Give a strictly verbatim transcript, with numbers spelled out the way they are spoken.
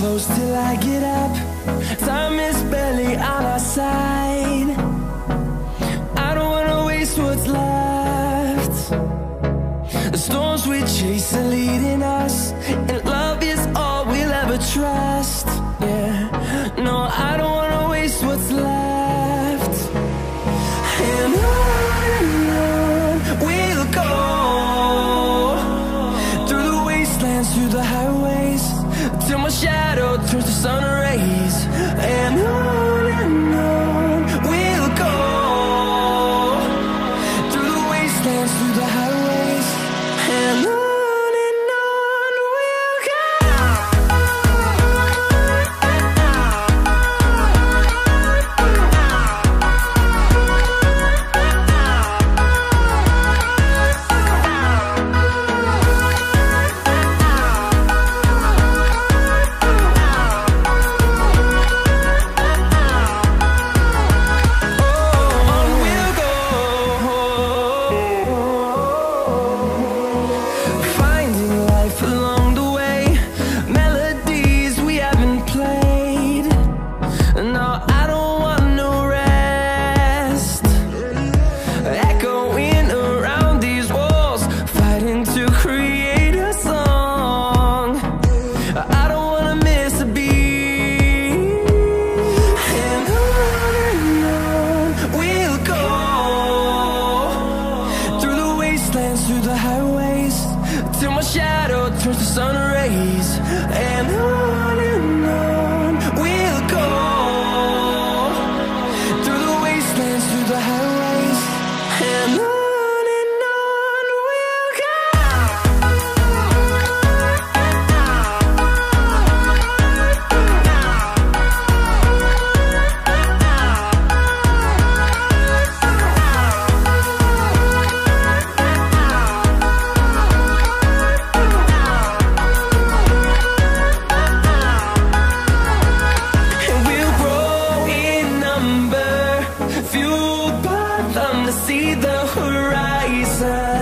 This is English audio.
close till I get up. Time is barely on our side. I don't wanna waste what's left. The storms we chase are leading us, and love is all we'll ever trust. Yeah, no, I don't wanna waste what's left. And on and on we'll go, through the wastelands, through the highways, till my shadow turns to sun rays. And on and on we'll go, through the wastelands, through the highways, and on. See the horizon.